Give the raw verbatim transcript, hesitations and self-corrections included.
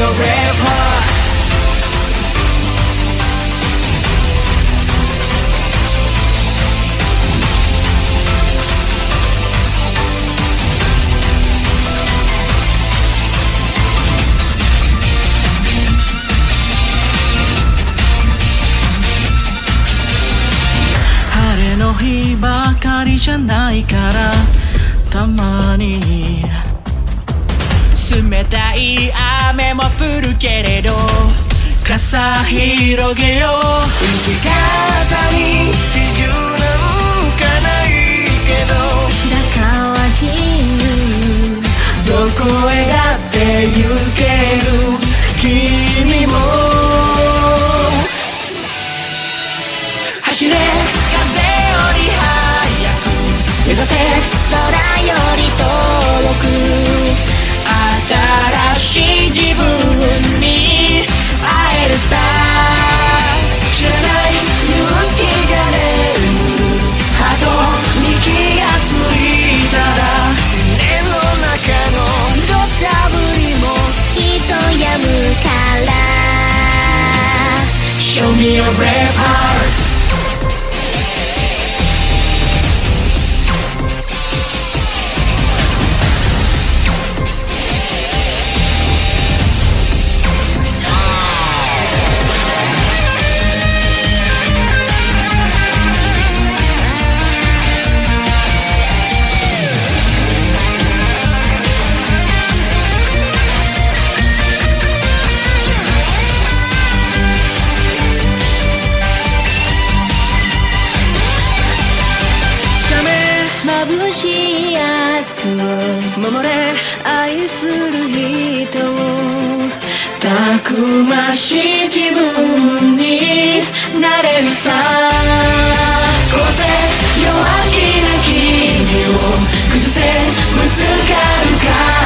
your brave heart. Hare no hi bakariじゃないからたまに冷たい雨も降るけれど傘広げよう。生き方に自由なんかないけどだから自由どこへだって行ける君も走れ風より速く目指せ空より遠く新しい自分に会えるさ。知らない勇気が眠るハートに気がついたら夢の中の土砂降りもきっと止むから Show me your brave heart. 眩しい明日を守れ愛する人をたくましい自分になれるさ。殺せ弱気な君を崩せぶつかるか